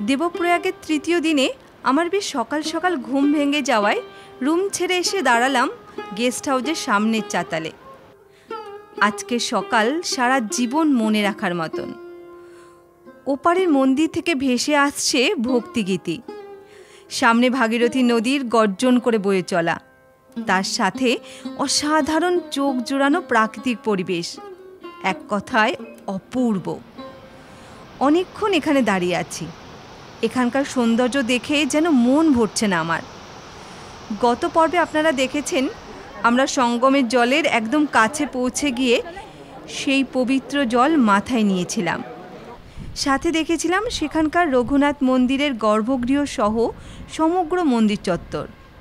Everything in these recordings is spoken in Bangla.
দেবপ্রয়াগের তৃতীয় দিনে আমার বেশ সকাল সকাল ঘুম ভেঙে যাওয়ায় রুম ছেড়ে এসে দাঁড়ালাম গেস্ট হাউসের সামনের চাতালে। আজকে সকাল সারা জীবন মনে রাখার মতন। ওপারের মন্দির থেকে ভেসে আসছে ভক্তিগীতি, সামনে ভাগীরথী নদীর গর্জন করে বয়ে চলা, তার সাথে অসাধারণ চোখ জোড়ানো প্রাকৃতিক পরিবেশ, এক কথায় অপূর্ব। অনেকক্ষণ এখানে দাঁড়িয়ে আছি, এখানকার সৌন্দর্য দেখে যেন মন ভরছে না আমার। গত পর্বে আপনারা দেখেছেন আমরা সঙ্গমের জলের একদম কাছে পৌঁছে গিয়ে সেই পবিত্র জল মাথায় নিয়েছিলাম। সাথে দেখেছিলাম সেখানকার রঘুনাথ মন্দিরের গর্ভগৃহ সহ সমগ্র মন্দির চত্বর।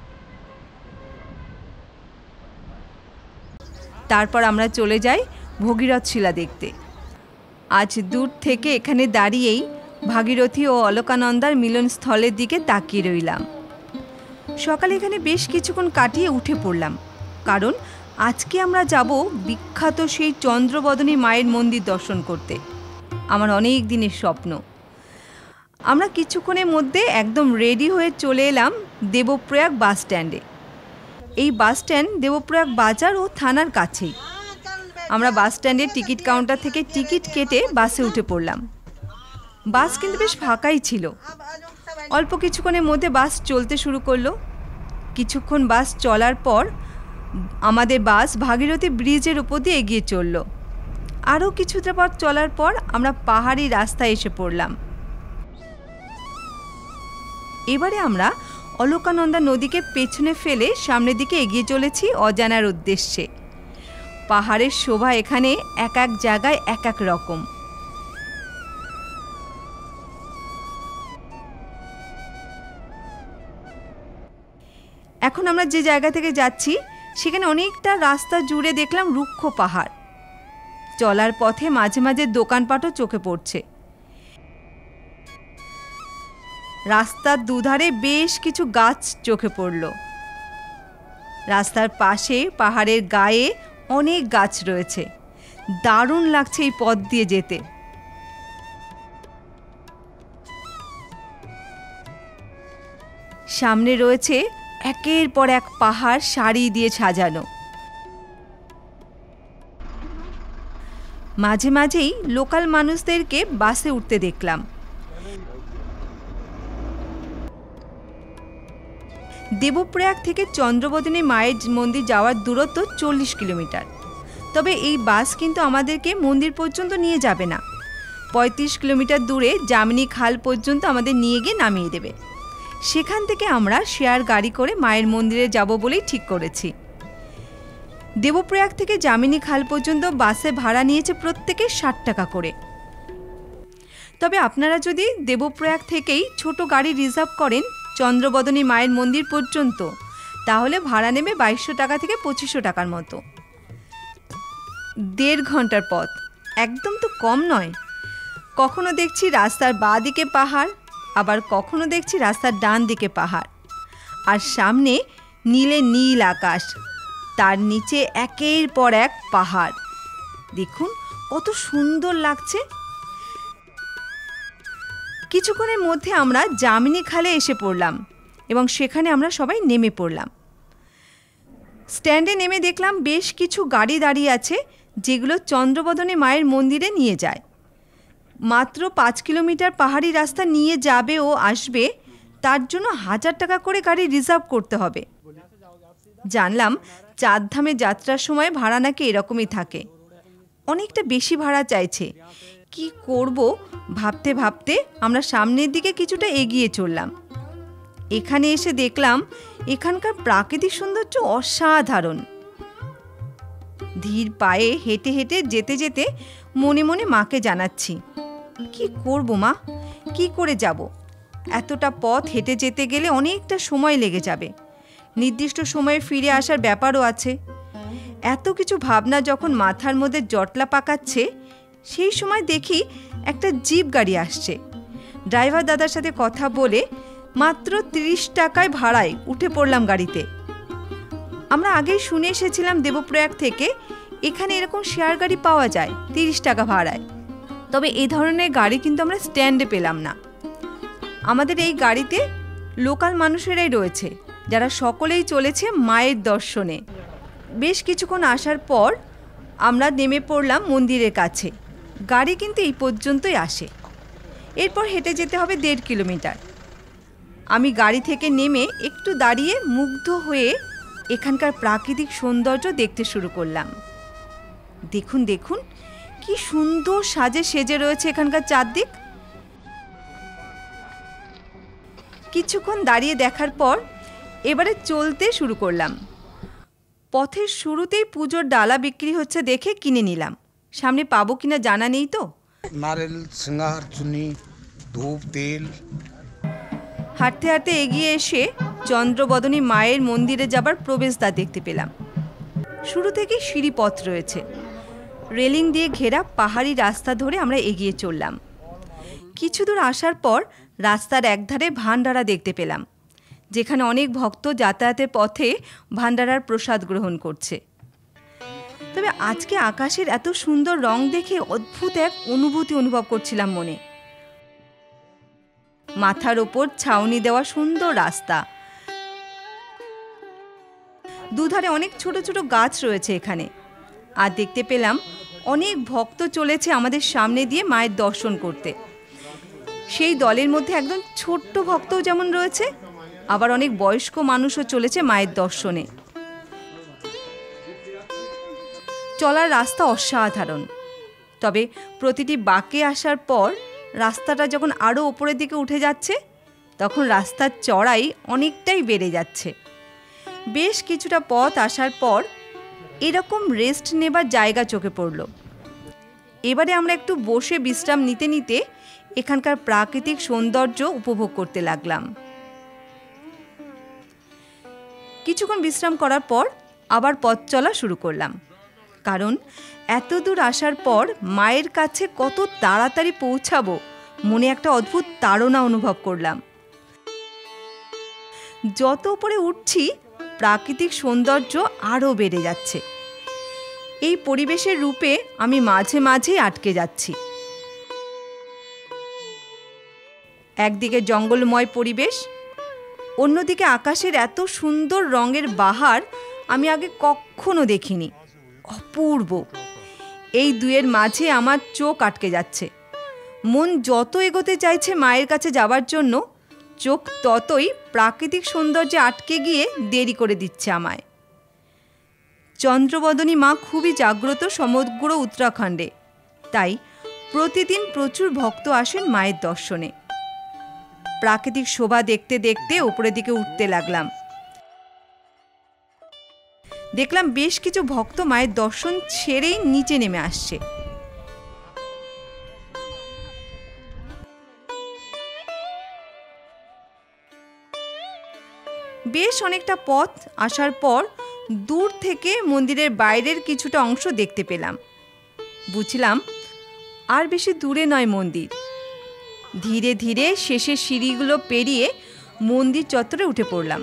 তারপর আমরা চলে যাই ভগীরথ শিলা দেখতে। আজ দূর থেকে এখানে দাঁড়িয়েই ভাগীরথী ও অলকানন্দার মিলনস্থলের দিকে তাকিয়ে রইলাম। সকালে এখানে বেশ কিছুক্ষণ কাটিয়ে উঠে পড়লাম, কারণ আজকে আমরা যাব বিখ্যাত সেই চন্দ্রবদনী মায়ের মন্দির দর্শন করতে। আমার অনেক দিনের স্বপ্ন। আমরা কিছুক্ষণের মধ্যে একদম রেডি হয়ে চলে এলাম দেবপ্রয়াগ বাস স্ট্যান্ডে। এই বাস স্ট্যান্ড দেবপ্রয়াগ বাজার ও থানার কাছেই। আমরা বাস স্ট্যান্ডের টিকিট কাউন্টার থেকে টিকিট কেটে বাসে উঠে পড়লাম। বাস কিন্তু বেশ ফাঁকাই ছিল। অল্প কিছুক্ষণের মধ্যে বাস চলতে শুরু করলো। কিছুক্ষণ বাস চলার পর আমাদের বাস ভাগীরথী ব্রিজের উপর দিয়ে এগিয়ে চলল। আরও কিছুটা পথ চলার পর আমরা পাহাড়ি রাস্তায় এসে পড়লাম। এবারে আমরা অলকানন্দা নদীকে পেছনে ফেলে সামনের দিকে এগিয়ে চলেছি অজানার উদ্দেশ্যে। পাহাড়ের শোভা এখানে এক এক জায়গায় এক এক রকম। এখন আমরা যে জায়গা থেকে যাচ্ছি সেখানে অনেকটা রাস্তা জুড়ে দেখলাম রুক্ষ পাহাড়। চলার পথে মাঝে মাঝে দোকানপাটও চোখে পড়ছে। রাস্তার দুধারে বেশ কিছু গাছ চোখে পড়ল। রাস্তার পাশে পাহাড়ের গায়ে অনেক গাছ রয়েছে। দারুণ লাগছে এই পথ দিয়ে যেতে। সামনে রয়েছে একের পর এক পাহাড় সারি দিয়ে সাজানো। মাঝে মাঝেই লোকাল মানুষদেরকে বাসে উঠতে দেখলাম। দেবপ্রয়াগ থেকে চন্দ্রবদনী মায়ের মন্দির যাওয়ার দূরত্ব 40 কিলোমিটার। তবে এই বাস কিন্তু আমাদেরকে মন্দির পর্যন্ত নিয়ে যাবে না। 35 কিলোমিটার দূরে জামিনী খাল পর্যন্ত আমাদের নিয়ে গিয়ে নামিয়ে দেবে। সেখান থেকে আমরা শেয়ার গাড়ি করে মায়ের মন্দিরে যাব বলেই ঠিক করেছি। দেবপ্রয়াগ থেকে জামিনী খাল পর্যন্ত বাসে ভাড়া নিয়েছে প্রত্যেকে 60 টাকা করে। তবে আপনারা যদি দেবপ্রয়াগ থেকেই ছোট গাড়ি রিজার্ভ করেন চন্দ্রবদনী মায়ের মন্দির পর্যন্ত, তাহলে ভাড়া নেবে 2200 টাকা থেকে 2500 টাকার মতো। 1.5 ঘন্টার পথ, একদম তো কম নয়। কখনো দেখছি রাস্তার বাঁ দিকে পাহাড়, আবার কখনো দেখছি রাস্তার ডান দিকে পাহাড়, আর সামনে নীলে নীল আকাশ, তার নিচে একের পর এক পাহাড়। দেখুন কত সুন্দর লাগছে। কিছুক্ষণের মধ্যে আমরা জামিনী খালে এসে পড়লাম এবং সেখানে আমরা সবাই নেমে পড়লাম। স্ট্যান্ডে নেমে দেখলাম বেশ কিছু গাড়ি দাঁড়িয়ে আছে যেগুলো চন্দ্রবদনী মায়ের মন্দিরে নিয়ে যায়। মাত্র 5 কিলোমিটার পাহাড়ি রাস্তা নিয়ে যাবে ও আসবে, তার জন্য 1000 টাকা করে গাড়ি রিজার্ভ করতে হবে। জানলাম চারধামে যাত্রার সময় ভাড়া নাকি এরকমই থাকে, অনেকটা বেশি ভাড়া চাইছে। কি করব ভাবতে ভাবতে আমরা সামনের দিকে কিছুটা এগিয়ে চললাম। এখানে এসে দেখলাম এখানকার প্রাকৃতিক সৌন্দর্য অসাধারণ। ধীর পায়ে হেঁটে হেঁটে যেতে যেতে মনে মনে মাকে জানাচ্ছি, কি করব মা, কি করে যাব? এতটা পথ হেঁটে যেতে গেলে অনেকটা সময় লেগে যাবে। নির্দিষ্ট সময়ে ফিরে আসার ব্যাপারও আছে। এত কিছু ভাবনা যখন মাথার মধ্যে জটলা পাকাচ্ছে, সেই সময় দেখি একটা জিপ গাড়ি আসছে। ড্রাইভার দাদার সাথে কথা বলে মাত্র 30 টাকায় ভাড়ায় উঠে পড়লাম গাড়িতে। আমরা আগেই শুনে এসেছিলাম দেবপ্রয়াগ থেকে এখানে এরকম শেয়ার গাড়ি পাওয়া যায় 30 টাকা ভাড়ায়। তবে এই ধরনের গাড়ি কিন্তু আমরা স্ট্যান্ডে পেলাম না। আমাদের এই গাড়িতে লোকাল মানুষেরাই রয়েছে, যারা সকলেই চলেছে মায়ের দর্শনে। বেশ কিছুক্ষণ আসার পর আমরা নেমে পড়লাম মন্দিরের কাছে। গাড়ি কিন্তু এই পর্যন্তই আসে, এরপর হেঁটে যেতে হবে 1.5 কিলোমিটার। আমি গাড়ি থেকে নেমে একটু দাঁড়িয়ে মুগ্ধ হয়ে এখানকার প্রাকৃতিক সৌন্দর্য দেখতে শুরু করলাম। দেখুন দেখুন কি সুন্দর সাজে সেজে রয়েছে এখানকার চারদিক। কিছুক্ষণ দাঁড়িয়ে দেখার পর এবারে চলতে শুরু করলাম। পথের শুরুতেই পুজোর ডালা বিক্রি হচ্ছে দেখে কিনে নিলাম। সামনে পাবো কিনা জানা নেই তো। নারকেল, সিঙ্গার, চুনি, ধূপ, তেল। হাঁটতে হাঁটতে এগিয়ে এসে চন্দ্রবদনী মায়ের মন্দিরে যাবার প্রবেশদ্বার দেখতে পেলাম। শুরু থেকে সিঁড়িপথ রয়েছে, রেলিং দিয়ে ঘেরা পাহাড়ি রাস্তা ধরে আমরা এগিয়ে চললাম। কিছু দূর আসার পর রাস্তার একধারে ভান্ডারা দেখতে পেলাম, যেখানে অনেক ভক্ত যাতায়াতের পথে ভান্ডারার প্রসাদ গ্রহণ করছে। তবে আজকে আকাশের এত সুন্দর রং দেখে অদ্ভুত এক অনুভূতি অনুভব করছিলাম মনে। মাথার ওপর ছাউনি দেওয়া সুন্দর রাস্তা, দুধারে অনেক ছোট ছোট গাছ রয়েছে এখানে। আর দেখতে পেলাম অনেক ভক্ত চলেছে আমাদের সামনে দিয়ে মায়ের দর্শন করতে। সেই দলের মধ্যে একদম ছোট্ট ভক্তও যেমন রয়েছে, আবার অনেক বয়স্ক মানুষও চলেছে মায়ের দর্শনে। চলার রাস্তা অসাধারণ, তবে প্রতিটি বাঁকে আসার পর রাস্তাটা যখন আরও ওপরের দিকে উঠে যাচ্ছে, তখন রাস্তার চড়াই অনেকটাই বেড়ে যাচ্ছে। বেশ কিছুটা পথ আসার পর এরকম রেস্ট নেবার জায়গা চোখে পড়ল। এবারে আমরা একটু বসে বিশ্রাম নিতে নিতে এখানকার প্রাকৃতিক সৌন্দর্য উপভোগ করতে লাগলাম। কিছুক্ষণ বিশ্রাম করার পর আবার পথ চলা শুরু করলাম, কারণ এত দূর আসার পর মায়ের কাছে কত তাড়াতাড়ি পৌঁছাবো মনে একটা অদ্ভুত তাড়না অনুভব করলাম। যত উপরে উঠছি প্রাকৃতিক সৌন্দর্য আরও বেড়ে যাচ্ছে। এই পরিবেশের রূপে আমি মাঝে মাঝেই আটকে যাচ্ছি। একদিকে জঙ্গলময় পরিবেশ, অন্যদিকে আকাশের এত সুন্দর রঙের বাহার আমি আগে কখনো দেখিনি। অপূর্ব। এই দুয়ের মাঝে আমার চোখ আটকে যাচ্ছে। মন যত এগোতে চাইছে মায়ের কাছে যাবার জন্য, চোখ ততই প্রাকৃতিক সৌন্দর্যে আটকে গিয়ে দেরি করে দিচ্ছে আমায়। চন্দ্রবদনী মা খুবই জাগ্রত সমগ্র উত্তরাখণ্ডে, তাই প্রতিদিন প্রচুর ভক্ত আসেন মায়ের দর্শনে। প্রাকৃতিক শোভা দেখতে দেখতে উপরের দিকে উঠতে লাগলাম। দেখলাম বেশ কিছু ভক্ত মায়ের দর্শন ছেড়েই নিচে নেমে আসছে। বেশ অনেকটা পথ আসার পর দূর থেকে মন্দিরের বাইরের কিছুটা অংশ দেখতে পেলাম। বুঝলাম আর বেশি দূরে নয় মন্দির। ধীরে ধীরে শেষের সিঁড়িগুলো পেরিয়ে মন্দির চত্বরে উঠে পড়লাম।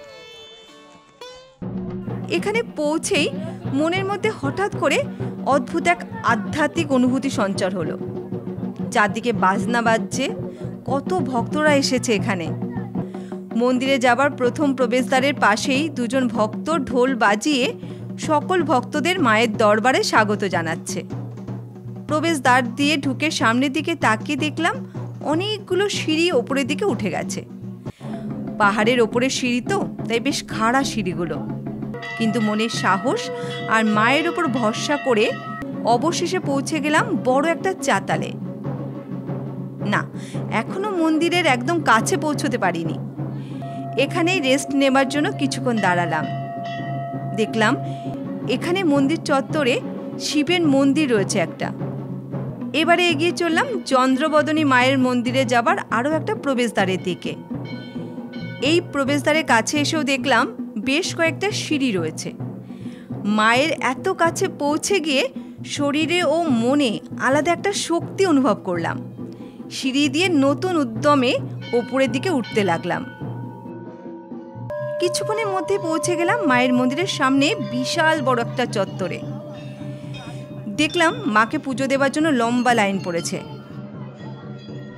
এখানে পৌঁছেই মনের মধ্যে হঠাৎ করে অদ্ভুত এক আধ্যাত্মিক অনুভূতি সঞ্চার হলো। চারদিকে বাজনা বাজছে, কত ভক্তরা এসেছে এখানে। মন্দিরে যাবার প্রথম প্রবেশদ্বারের পাশেই দুজন ভক্ত ঢোল বাজিয়ে সকল ভক্তদের মায়ের দরবারে স্বাগত জানাচ্ছে। প্রবেশদ্বার দিয়ে ঢুকে সামনের দিকে তাকিয়ে দেখলাম অনেকগুলো সিঁড়ি ওপরের দিকে উঠে গেছে। পাহাড়ের ওপরের সিঁড়ি তো, তাই বেশ খাড়া সিঁড়িগুলো, কিন্তু মনের সাহস আর মায়ের ওপর ভরসা করে অবশেষে পৌঁছে গেলাম বড় একটা চাতালে। না, এখনো মন্দিরের একদম কাছে পৌঁছতে পারিনি। এখানেই রেস্ট নেবার জন্য কিছুক্ষণ দাঁড়ালাম। দেখলাম এখানে মন্দির চত্বরে শিবের মন্দির রয়েছে একটা। এবারে এগিয়ে চললাম চন্দ্রবদনী মায়ের মন্দিরে যাবার আরও একটা প্রবেশদ্বারের দিকে। এই প্রবেশদ্বারের কাছে এসেও দেখলাম বেশ কয়েকটা সিঁড়ি রয়েছে। মায়ের এত কাছে পৌঁছে গিয়ে শরীরে ও মনে আলাদা একটা শক্তি অনুভব করলাম। সিঁড়ি দিয়ে নতুন উদ্যমে ওপরের দিকে উঠতে লাগলাম। কিছুক্ষণের মধ্যে পৌঁছে গেলাম মায়ের মন্দিরের সামনে বিশাল বড় একটা চত্বরে। দেখলাম মাকে পুজো দেওয়ার জন্য লম্বা লাইন পড়েছে।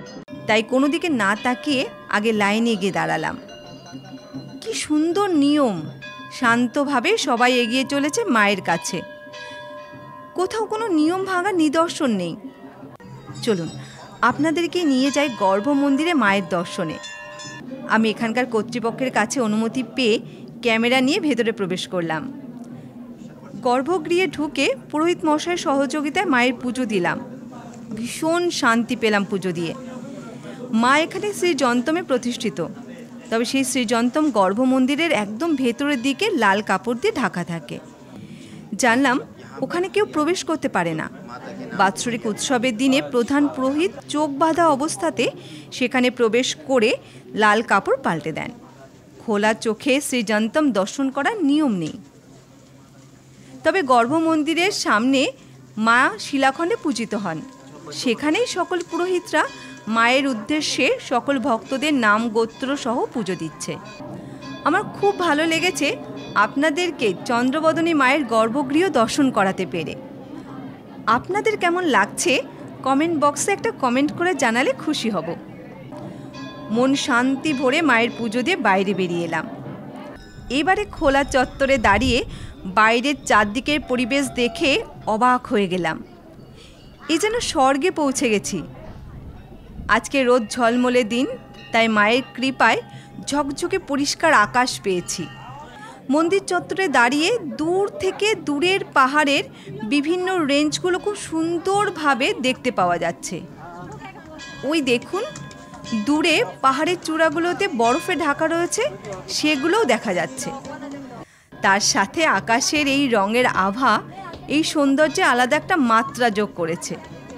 তাই কোনো দিকে না তাকিয়ে আগে লাইনে গিয়ে দাঁড়ালাম। কি সুন্দর নিয়ম, শান্তভাবে সবাই এগিয়ে চলেছে মায়ের কাছে, কোথাও কোনো নিয়ম ভাঙার নিদর্শন নেই। চলুন আপনাদেরকে নিয়ে যাই গর্ভ মন্দিরে মায়ের দর্শনে। আমি এখানকার কর্তৃপক্ষের কাছে অনুমতি পেয়ে ক্যামেরা নিয়ে ভেতরে প্রবেশ করলাম। গর্ভগৃহে ঢুকে পুরোহিত মশাইয়ের সহযোগিতায় মায়ের পুজো দিলাম। ভীষণ শান্তি পেলাম পুজো দিয়ে। মা এখানে শ্রী যন্তমে প্রতিষ্ঠিত, তবে সেই শ্রীযন্তম গর্ভ মন্দিরের একদম ভেতরের দিকে লাল কাপড় দিয়ে ঢাকা থাকে। জানলাম ওখানে কেউ প্রবেশ করতে পারে না। বাৎসরিক উৎসবের দিনে প্রধান পুরোহিত চোখ বাঁধা অবস্থাতে সেখানে প্রবেশ করে লাল কাপড় পাল্টে দেন। খোলা চোখে শ্রীযন্তম দর্শন করার নিয়ম নেই। তবে গর্ভ মন্দিরের সামনে মা শিলাখণ্ডে পূজিত হন। সেখানেই সকল পুরোহিতরা মায়ের উদ্দেশ্যে সকল ভক্তদের নাম গোত্র সহ পুজো দিচ্ছে। আমার খুব ভালো লেগেছে আপনাদেরকে চন্দ্রবদনী মায়ের গর্ভগৃহ দর্শন করাতে পেরে। আপনাদের কেমন লাগছে কমেন্ট বক্সে একটা কমেন্ট করে জানালে খুশি হব। মন শান্তি ভরে মায়ের পুজো দিয়ে বাইরে বেরিয়ে এলাম। এবারে খোলা চত্বরে দাঁড়িয়ে বাইরের চারদিকের পরিবেশ দেখে অবাক হয়ে গেলাম। এ যেন স্বর্গে পৌঁছে গেছি। আজকে রোদ ঝলমলে দিন, তাই মায়ের কৃপায় ঝকঝকে পরিষ্কার আকাশ পেয়েছি। মন্দির চত্বরে দাঁড়িয়ে দূর থেকে দূরের পাহাড়ের বিভিন্ন রেঞ্জগুলো খুব সুন্দরভাবে দেখতে পাওয়া যাচ্ছে। ওই দেখুন দূরে পাহাড়ের চূড়াগুলোতে বরফে ঢাকা রয়েছে, সেগুলোও দেখা যাচ্ছে। তার সাথে আকাশের এই রঙের আভা এই সৌন্দর্যে আলাদা একটা মাত্রা যোগ করেছে।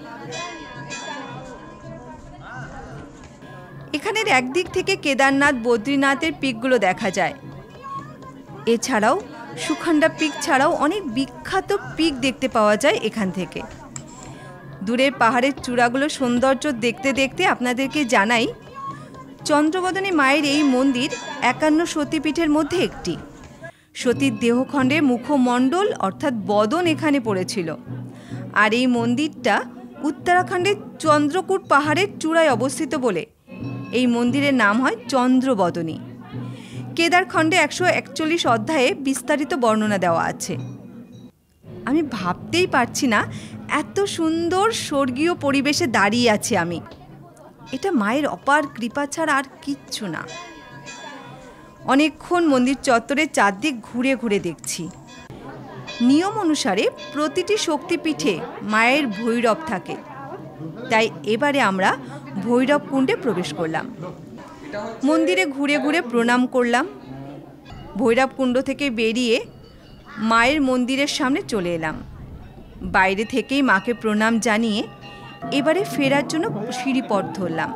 এখানের একদিক থেকে কেদারনাথ, বদ্রীনাথের পিকগুলো দেখা যায়। এছাড়াও সুখণ্ডা পিক ছাড়াও অনেক বিখ্যাত পিক দেখতে পাওয়া যায় এখান থেকে। দূরের পাহাড়ের চূড়াগুলো সৌন্দর্য দেখতে দেখতে আপনাদেরকে জানাই, চন্দ্রবদনী মায়ের এই মন্দির 51 সতীপীঠের মধ্যে একটি। সতীর দেহখণ্ডে মুখমণ্ডল অর্থাৎ বদন এখানে পড়েছিল। আর এই মন্দিরটা উত্তরাখণ্ডের চন্দ্রকূট পাহাড়ের চূড়ায় অবস্থিত বলে এই মন্দিরের নাম হয় চন্দ্রবদনী। কেদারখণ্ডে 141 অধ্যায়ে বিস্তারিত বর্ণনা দেওয়া আছে। আমি ভাবতেই পারছি না এত সুন্দর স্বর্গীয় পরিবেশে দাঁড়িয়ে আছি আমি। এটা মায়ের অপার কৃপা ছাড়া আর কিচ্ছু না। অনেকক্ষণ মন্দির চত্বরে চারদিক ঘুরে ঘুরে দেখছি। নিয়ম অনুসারে প্রতিটি শক্তিপীঠে মায়ের ভৈরব থাকে, তাই এবারে আমরা ভৈরব কুণ্ডে প্রবেশ করলাম। মন্দিরে ঘুরে ঘুরে প্রণাম করলাম। ভৈরব কুণ্ড থেকে বেরিয়ে মায়ের মন্দিরের সামনে চলে এলাম। বাইরে থেকেই মাকে প্রণাম জানিয়ে এবারে ফেরার জন্য সিঁড়িপথ ধরলাম।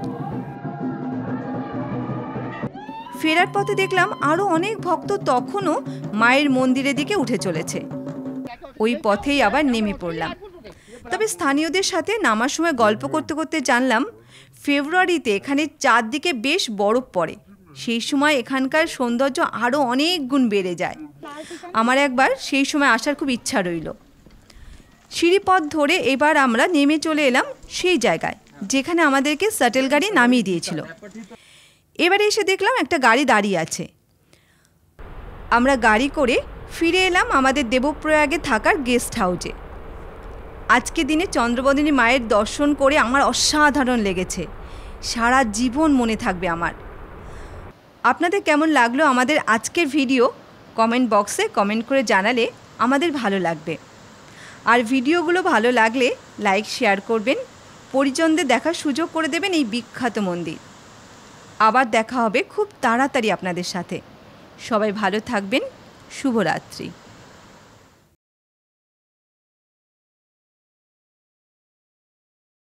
ফেরার পথে দেখলাম আরও অনেক ভক্ত তখনও মায়ের মন্দিরের দিকে উঠে চলেছে। ওই পথেই আবার নেমে পড়লাম। তবে স্থানীয়দের সাথে নামার সময় গল্প করতে করতে জানলাম ফেব্রুয়ারিতে এখানে চারদিকে বেশ বরফ পড়ে। সেই সময় এখানকার সৌন্দর্য আরও অনেক গুণ বেড়ে যায়। আমার একবার সেই সময় আসার খুব ইচ্ছা রইল। সিঁড়িপথ ধরে এবার আমরা নেমে চলে এলাম সেই জায়গায় যেখানে আমাদেরকে শাটেল গাড়ি নামিয়ে দিয়েছিল। এবারে এসে দেখলাম একটা গাড়ি দাঁড়িয়ে আছে। আমরা গাড়ি করে ফিরে এলাম আমাদের দেবপ্রয়াগে থাকার গেস্ট হাউসে। আজকে দিনে চন্দ্রবদনী মায়ের দর্শন করে আমার অসাধারণ লেগেছে, সারা জীবন মনে থাকবে আমার। আপনাদের কেমন লাগলো আমাদের আজকের ভিডিও কমেন্ট বক্সে কমেন্ট করে জানালে আমাদের ভালো লাগবে। আর ভিডিওগুলো ভালো লাগলে লাইক শেয়ার করবেন, পরিজনদের দেখার সুযোগ করে দেবেন এই বিখ্যাত মন্দির। আবার দেখা হবে খুব তাড়াতাড়ি আপনাদের সাথে। সবাই ভালো থাকবেন। শুভরাত্রি।